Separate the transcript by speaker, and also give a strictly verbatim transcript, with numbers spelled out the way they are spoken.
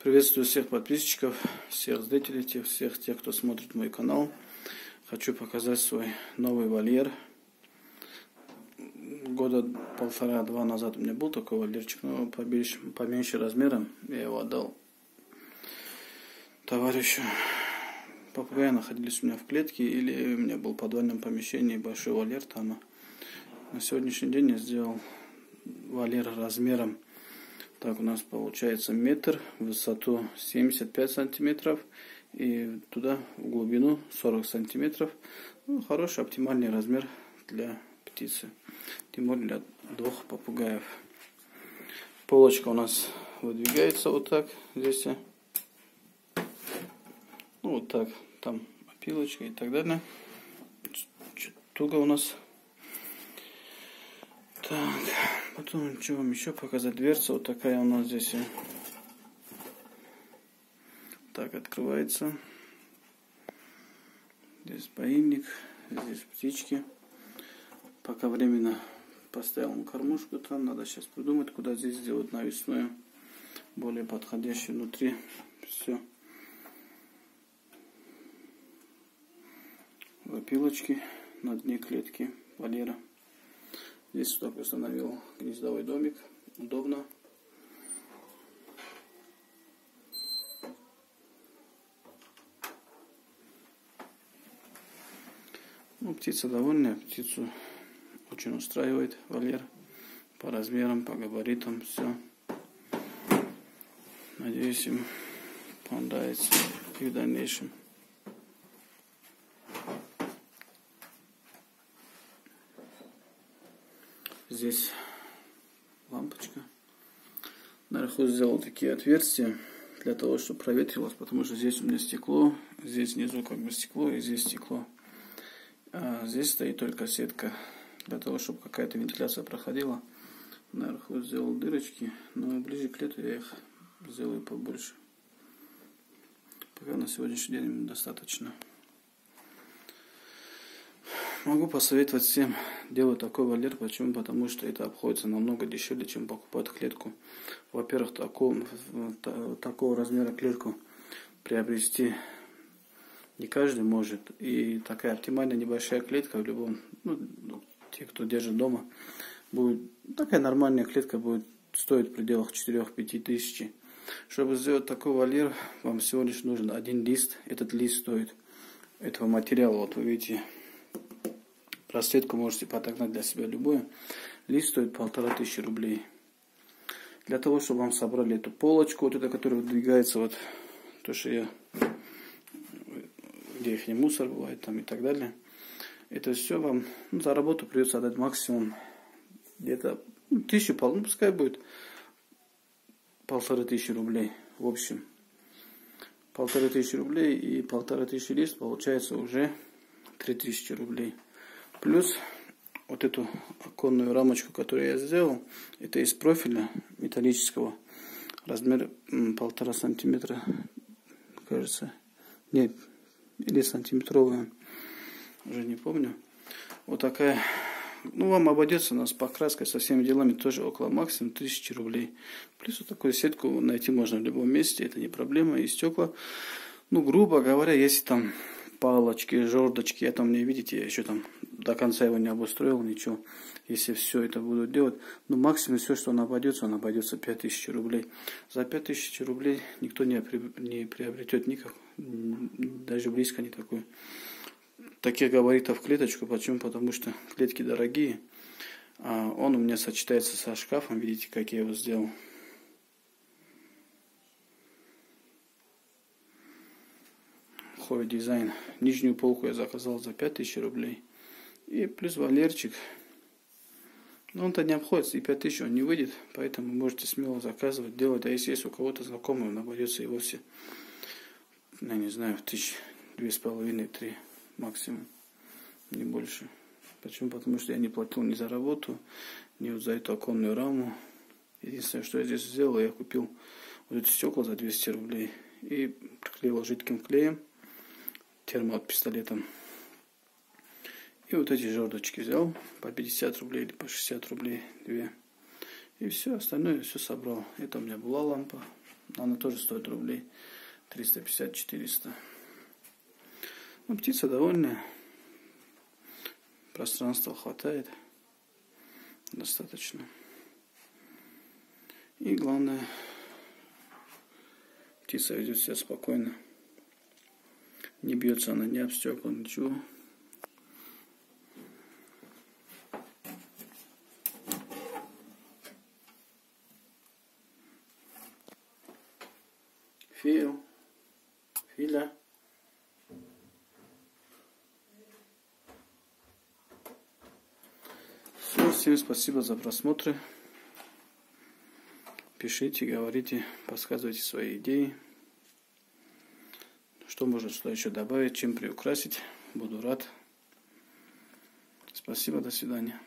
Speaker 1: Приветствую всех подписчиков, всех зрителей, тех, всех тех, кто смотрит мой канал. Хочу показать свой новый вольер. Года полтора-два назад у меня был такой вольерчик, но поменьше, поменьше размером. Я его отдал товарищу. Попугаи находились у меня в клетке, или у меня был в подвальном помещении большой вольер там. На сегодняшний день я сделал вольер размером. Так, у нас получается метр, в высоту семьдесят пять сантиметров и туда в глубину сорок сантиметров. Ну, хороший оптимальный размер для птицы, тем более для двух попугаев. Полочка у нас выдвигается вот так, здесь, ну вот так, там опилочка и так далее. Чуть туго у нас. Так, потом, что вам еще показать? Дверца вот такая у нас здесь. Так, открывается. Здесь поильник, здесь птички. Пока временно поставил кормушку там. Надо сейчас придумать, куда здесь сделать навесную, более подходящую внутри. Все. Опилочки на дне клетки вольера. Здесь вот так установил гнездовой домик. Удобно. Ну, птица довольная. Птицу очень устраивает вольер. По размерам, по габаритам. Все. Надеюсь, им понравится и в дальнейшем. Здесь лампочка. Наверху сделал такие отверстия для того, чтобы проветрилось, потому что здесь у меня стекло, здесь внизу как бы стекло и здесь стекло. А здесь стоит только сетка для того, чтобы какая-то вентиляция проходила. Наверху сделал дырочки, но ближе к лету я их сделаю побольше. Пока на сегодняшний день достаточно. Могу посоветовать всем делать такой вольер. Почему? Потому что это обходится намного дешевле, чем покупать клетку. Во-первых, такого, такого размера клетку приобрести не каждый может. И такая оптимальная небольшая клетка в любом, ну, те, кто держит дома, будет такая нормальная клетка будет стоить в пределах четырёх-пяти тысяч. Чтобы сделать такой вольер, вам всего лишь нужен один лист. Этот лист стоит этого материала, вот вы видите. Расцветку можете подогнать для себя любую. Лист стоит полторы тысячи рублей. Для того, чтобы вам собрали эту полочку, вот эта, которая выдвигается, вот то, что я, где их не мусор бывает там и так далее. Это все вам, ну, за работу придется отдать максимум где-то ну, тысячу, ну, пускай будет полторы тысячи рублей в общем. Полторы тысячи рублей и полторы тысячи лист получается уже три тысячи рублей. Плюс вот эту оконную рамочку, которую я сделал, это из профиля металлического, размер полтора сантиметра, кажется, нет, или сантиметровая, уже не помню. Вот такая, ну вам обойдется у нас покраской со всеми делами тоже около максимум тысячи рублей. Плюс вот такую сетку найти можно в любом месте, это не проблема. И стекла, ну грубо говоря, если там палочки, жердочки, я там не видите, я еще там до конца его не обустроил, ничего. Если все это буду делать, ну максимум все, что он обойдется, он обойдется пять тысяч рублей. За пять тысяч рублей никто не, не приобретет никак, даже близко не такой. Таких габаритов клеточку, почему? Потому что клетки дорогие, а он у меня сочетается со шкафом, видите, как я его сделал. Хой дизайн. Нижнюю полку я заказал за пять тысяч рублей. И плюс вольерчик. Но он-то не обходится, и пять тысяч он не выйдет, поэтому можете смело заказывать, делать. А если есть у кого-то знакомый, он обойдется и вовсе, я не знаю, в тысячи две с половиной, три максимум, не больше. Почему? Потому что я не платил ни за работу, ни вот за эту оконную раму. Единственное, что я здесь сделал, я купил вот эти стекла за двести рублей и приклеил жидким клеем, термопистолетом. И вот эти жердочки взял по пятьдесят рублей или по шестьдесят рублей две. И все, остальное все собрал. Это у меня была лампа. Она тоже стоит рублей триста пятьдесят — четыреста. Ну, птица довольная. Пространства хватает. Достаточно. И главное, птица ведет себя спокойно. Не бьется она ни об стекла, ничего. Фил. Филя. Все, всем спасибо за просмотры. Пишите, говорите, подсказывайте свои идеи. Что может, что еще добавить, чем приукрасить. Буду рад. Спасибо, до свидания.